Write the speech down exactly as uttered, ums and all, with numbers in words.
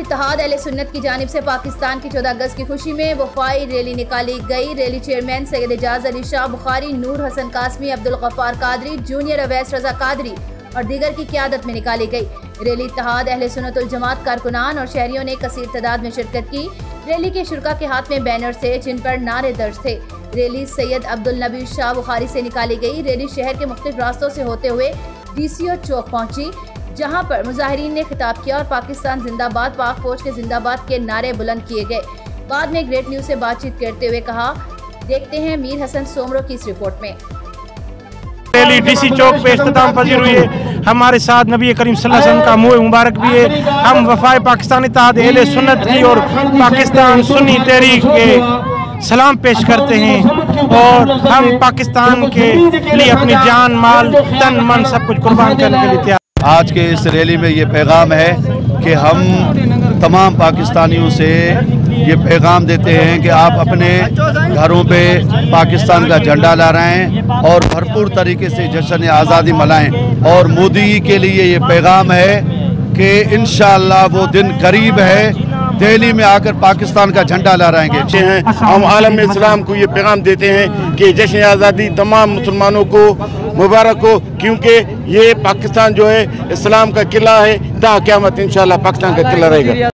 इत्तेहाद अहले सुन्नत की जानिब से पाकिस्तान की चौदह अगस्त की खुशी में वफाई रैली निकाली गई। Rally chairman Syed Ejaz Ali Shah Bukhari, Noor Hasan Qasmi, Abdul Ghaffar Qadri, junior Awais Raza Qadri और दीगर की क़यादत में निकाली गई। रैली इत्तेहाद अहले सुन्नत वल जमात कारकुनान और शहरियों ने कसीर तादाद में शिरकत की। रैली के शुरका के हाथ में बैनर थे जिन पर नारे दर्ज थे। रैली सैयद अब्दुल नबी शाह बुखारी से निकाली गई। रैली शहर के मुख्तलिफ रास्तों से होते हुए डी सी ओ चौक पहुंची, जहां पर मुजाहिरीन ने खिताब किया और पाकिस्तान जिंदाबाद, पाक फौज के जिंदाबाद के नारे बुलंद किए गए। बाद में ग्रेट न्यूज़ से बातचीत करते हुए कहा, देखते हैं मीर हसन सोमरो की इस रिपोर्ट में। रैली डीसी चौक पे इख्तिताम पजीर हुई है। हमारे साथ नबी करीम सल्लल्लाहु अलैहि वसल्लम का मुँह मुबारक भी है। हम वफाए पाकिस्तान इत्तेहाद अहले सुन्नत की और पाकिस्तान सुन्नी तहरीक के सलाम पेश करते हैं और हम पाकिस्तान के लिए अपनी जान, माल, तन, मन सब कुछ कुर्बान करने के लिए तैयार। आज के इस रैली में ये पैगाम है कि हम तमाम पाकिस्तानियों से ये पैगाम देते हैं कि आप अपने घरों पे पाकिस्तान का झंडा लहराएं और भरपूर तरीके से जश्न आज़ादी मनाएं। और मोदी के लिए ये पैगाम है कि इंशाअल्लाह वो दिन करीब है, दिल्ली में आकर पाकिस्तान का झंडा लहराएंगे। हम आलम इस्लाम को ये पैगाम देते हैं कि जश्न आज़ादी तमाम मुसलमानों को मुबारक हो, क्योंकि ये पाकिस्तान जो है इस्लाम का किला है, ता क़यामत इंशाअल्लाह पाकिस्तान का किला रहेगा।